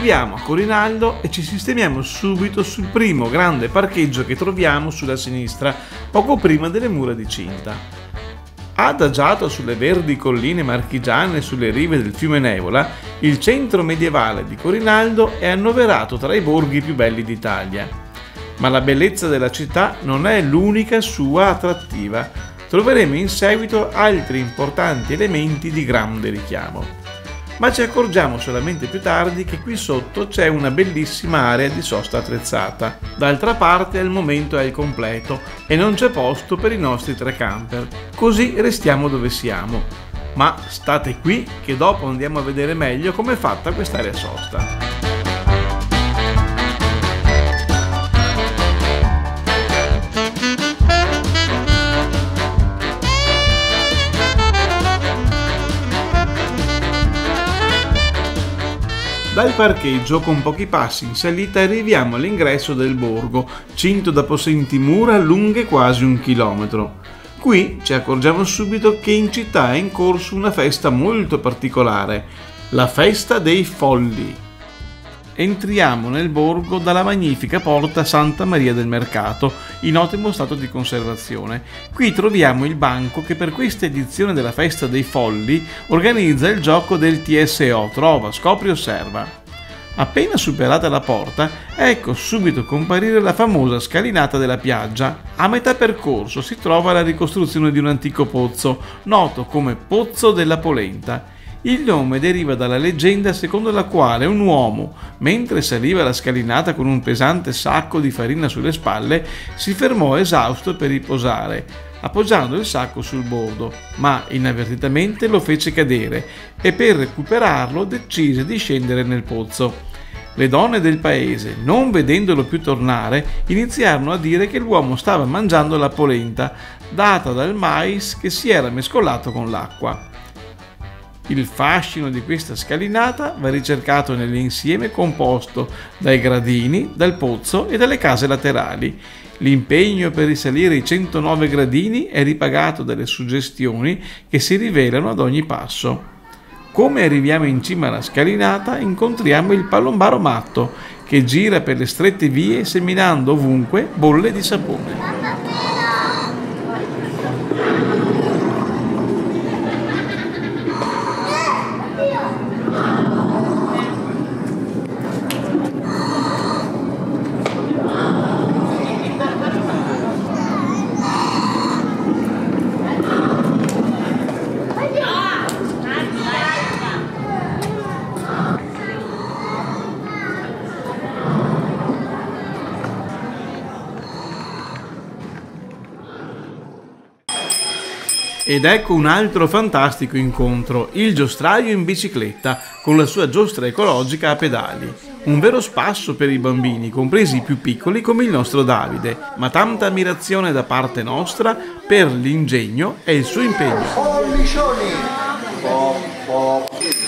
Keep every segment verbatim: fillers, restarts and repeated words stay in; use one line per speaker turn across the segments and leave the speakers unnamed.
Arriviamo a Corinaldo e ci sistemiamo subito sul primo grande parcheggio che troviamo sulla sinistra, poco prima delle mura di cinta. Adagiato sulle verdi colline marchigiane e sulle rive del fiume Nevola, il centro medievale di Corinaldo è annoverato tra i borghi più belli d'Italia. Ma la bellezza della città non è l'unica sua attrattiva. Troveremo in seguito altri importanti elementi di grande richiamo. Ma ci accorgiamo solamente più tardi che qui sotto c'è una bellissima area di sosta attrezzata. D'altra parte al momento è al completo e non c'è posto per i nostri tre camper, così restiamo dove siamo. Ma state qui che dopo andiamo a vedere meglio com'è fatta quest'area sosta. Dal parcheggio, con pochi passi in salita, arriviamo all'ingresso del borgo, cinto da possenti mura lunghe quasi un chilometro. Qui ci accorgiamo subito che in città è in corso una festa molto particolare, la Festa dei Folli. Entriamo nel borgo dalla magnifica porta Santa Maria del Mercato, in ottimo stato di conservazione. Qui troviamo il banco che per questa edizione della Festa dei Folli organizza il gioco del T S O, trova, scopri, osserva. Appena superata la porta, ecco subito comparire la famosa scalinata della piaggia. A metà percorso si trova la ricostruzione di un antico pozzo, noto come Pozzo della Polenta. Il nome deriva dalla leggenda secondo la quale un uomo, mentre saliva la scalinata con un pesante sacco di farina sulle spalle, si fermò esausto per riposare, appoggiando il sacco sul bordo, ma inavvertitamente lo fece cadere e per recuperarlo decise di scendere nel pozzo. Le donne del paese, non vedendolo più tornare, iniziarono a dire che l'uomo stava mangiando la polenta, data dal mais che si era mescolato con l'acqua. Il fascino di questa scalinata va ricercato nell'insieme composto dai gradini, dal pozzo e dalle case laterali. L'impegno per risalire i centonove gradini è ripagato dalle suggestioni che si rivelano ad ogni passo. Come arriviamo in cima alla scalinata, incontriamo il palombaro matto che gira per le strette vie seminando ovunque bolle di sapone. Ed ecco un altro fantastico incontro, il giostraio in bicicletta, con la sua giostra ecologica a pedali. Un vero spasso per i bambini, compresi i più piccoli come il nostro Davide, ma tanta ammirazione da parte nostra per l'ingegno e il suo impegno.
Pollicioni! Po, po.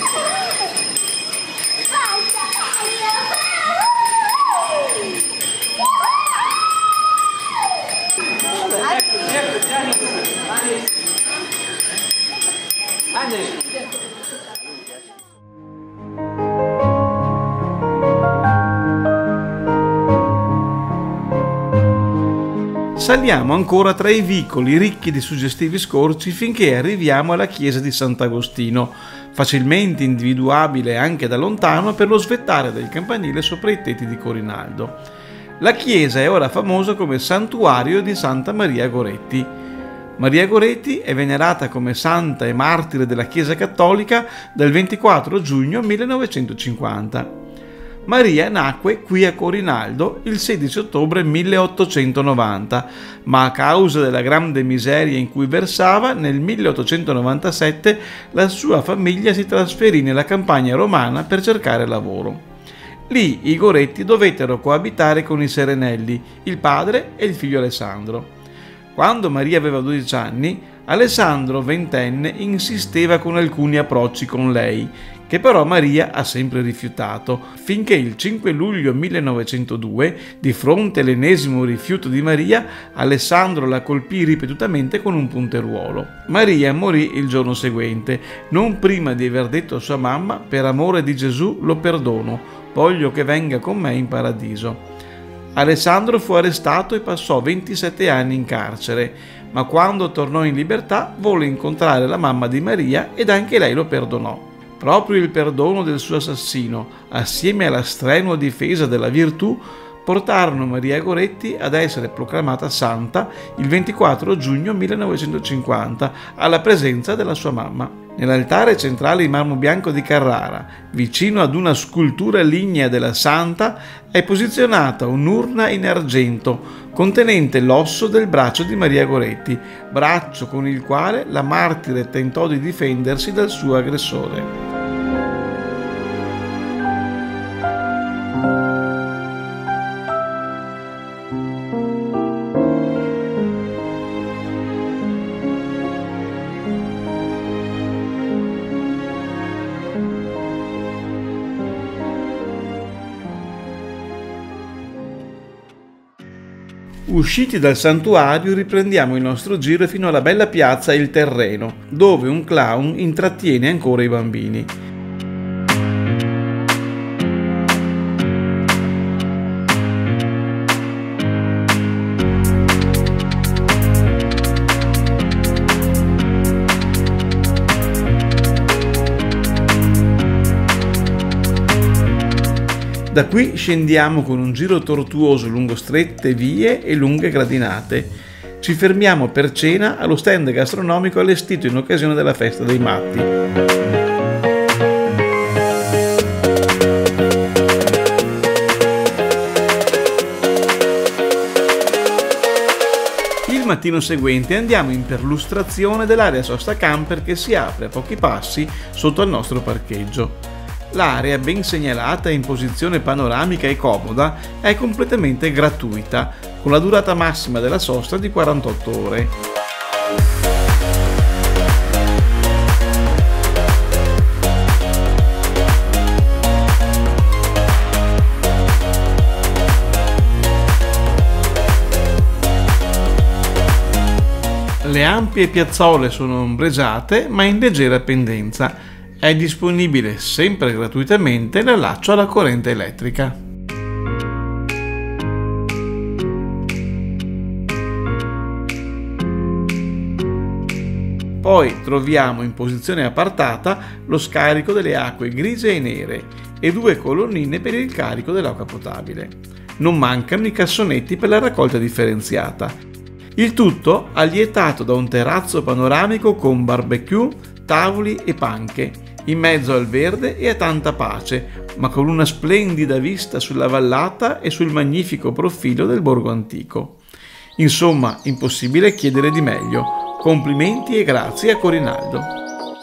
Saliamo ancora tra i vicoli ricchi di suggestivi scorci finché arriviamo alla chiesa di Sant'Agostino, facilmente individuabile anche da lontano per lo svettare del campanile sopra i tetti di Corinaldo. La chiesa è ora famosa come Santuario di Santa Maria Goretti. Maria Goretti è venerata come santa e martire della Chiesa Cattolica dal ventiquattro giugno millenovecentocinquanta. Maria nacque qui a Corinaldo il sedici ottobre milleottocentonovanta, ma a causa della grande miseria in cui versava, nel milleottocentonovantasette la sua famiglia si trasferì nella campagna romana per cercare lavoro. Lì i Goretti dovettero coabitare con i Serenelli, il padre e il figlio Alessandro. Quando Maria aveva dodici anni, Alessandro, ventenne, insisteva con alcuni approcci con lei, che però Maria ha sempre rifiutato, finché il cinque luglio millenovecentodue, di fronte all'ennesimo rifiuto di Maria, Alessandro la colpì ripetutamente con un punteruolo. Maria morì il giorno seguente, non prima di aver detto a sua mamma: «Per amore di Gesù lo perdono», voglio che venga con me in paradiso. Alessandro fu arrestato e passò ventisette anni in carcere, ma quando tornò in libertà volle incontrare la mamma di Maria ed anche lei lo perdonò. Proprio il perdono del suo assassino, assieme alla strenua difesa della virtù, portarono Maria Goretti ad essere proclamata santa il ventiquattro giugno millenovecentocinquanta alla presenza della sua mamma. Nell'altare centrale in marmo bianco di Carrara, vicino ad una scultura lignea della santa, è posizionata un'urna in argento contenente l'osso del braccio di Maria Goretti, braccio con il quale la martire tentò di difendersi dal suo aggressore. Usciti dal santuario riprendiamo il nostro giro fino alla bella piazza Il Terreno, dove un clown intrattiene ancora i bambini. Da qui scendiamo con un giro tortuoso lungo strette vie e lunghe gradinate. Ci fermiamo per cena allo stand gastronomico allestito in occasione della festa dei matti. Il mattino seguente andiamo in perlustrazione dell'area sosta camper che si apre a pochi passi sotto al nostro parcheggio. L'area, ben segnalata in posizione panoramica e comoda, è completamente gratuita, con la durata massima della sosta di quarantotto ore. Le ampie piazzole sono ombreggiate ma in leggera pendenza. È disponibile sempre gratuitamente l'allaccio alla corrente elettrica. Poi troviamo in posizione appartata lo scarico delle acque grigie e nere e due colonnine per il carico dell'acqua potabile. Non mancano i cassonetti per la raccolta differenziata. Il tutto allietato da un terrazzo panoramico con barbecue, tavoli e panche, in mezzo al verde e a tanta pace, ma con una splendida vista sulla vallata e sul magnifico profilo del borgo antico. Insomma, impossibile chiedere di meglio. Complimenti e grazie a Corinaldo.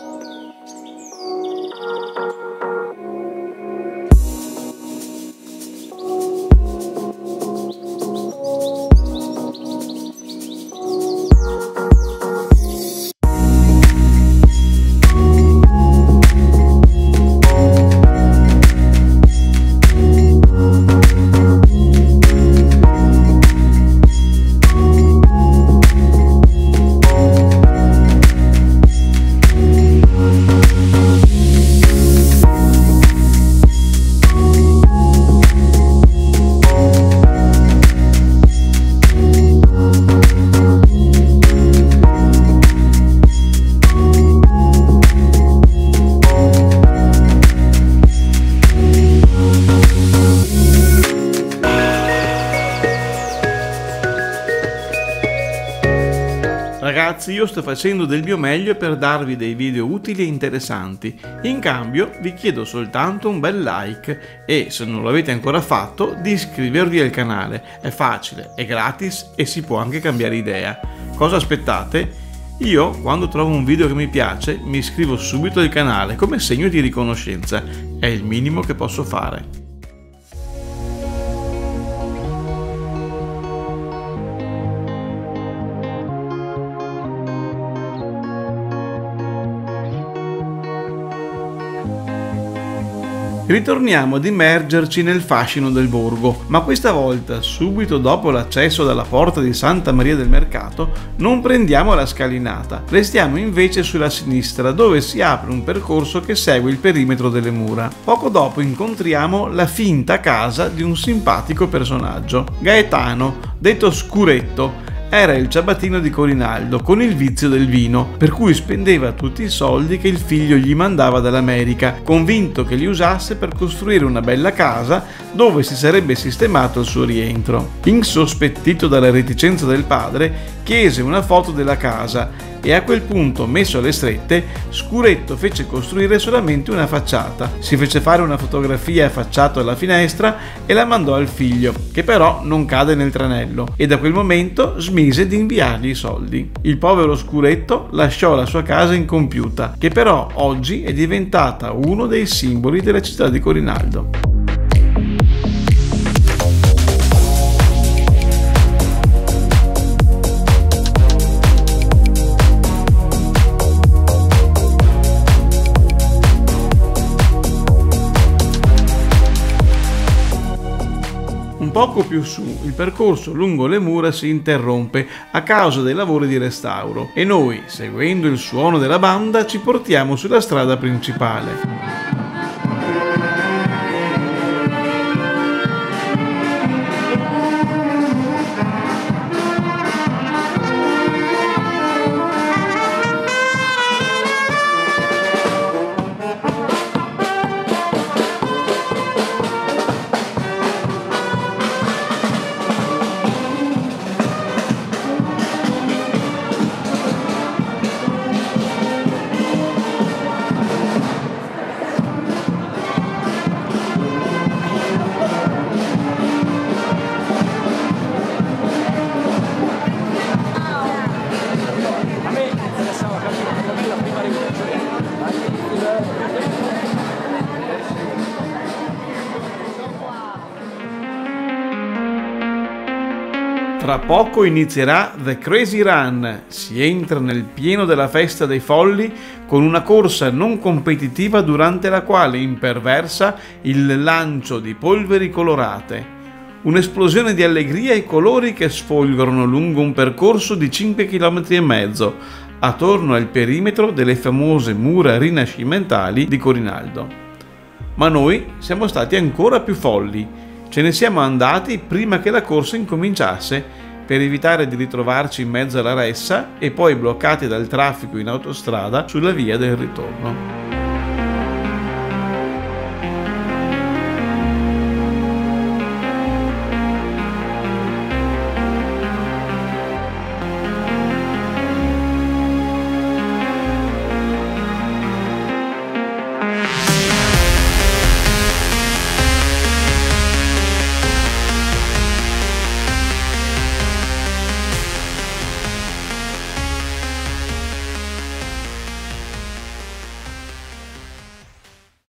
Ragazzi, io sto facendo del mio meglio per darvi dei video utili e interessanti. In cambio vi chiedo soltanto un bel like e, se non l'avete ancora fatto, di iscrivervi al canale. È facile, è gratis e si può anche cambiare idea. Cosa aspettate? Io, quando trovo un video che mi piace, mi iscrivo subito al canale come segno di riconoscenza. È il minimo che posso fare. Ritorniamo ad immergerci nel fascino del borgo, ma questa volta, subito dopo l'accesso dalla porta di Santa Maria del Mercato, non prendiamo la scalinata, restiamo invece sulla sinistra dove si apre un percorso che segue il perimetro delle mura. Poco dopo incontriamo la finta casa di un simpatico personaggio. Gaetano, detto Scuretto, era il ciabattino di Corinaldo con il vizio del vino, per cui spendeva tutti i soldi che il figlio gli mandava dall'America, convinto che li usasse per costruire una bella casa dove si sarebbe sistemato il suo rientro. Insospettito dalla reticenza del padre, chiese una foto della casa e a quel punto, messo alle strette, Scuretto fece costruire solamente una facciata. Si fece fare una fotografia affacciata alla finestra e la mandò al figlio, che però non cade nel tranello, e da quel momento smise di inviargli i soldi. Il povero Scuretto lasciò la sua casa incompiuta, che però oggi è diventata uno dei simboli della città di Corinaldo. Un poco più su, il percorso lungo le mura si interrompe a causa dei lavori di restauro e noi, seguendo il suono della banda, ci portiamo sulla strada principale. Tra poco inizierà The Crazy Run, si entra nel pieno della festa dei folli con una corsa non competitiva durante la quale imperversa il lancio di polveri colorate. Un'esplosione di allegria e colori che sfolgorano lungo un percorso di cinque chilometri e mezzo, attorno al perimetro delle famose mura rinascimentali di Corinaldo. Ma noi siamo stati ancora più folli. Ce ne siamo andati prima che la corsa incominciasse per evitare di ritrovarci in mezzo alla ressa e poi bloccati dal traffico in autostrada sulla via del ritorno.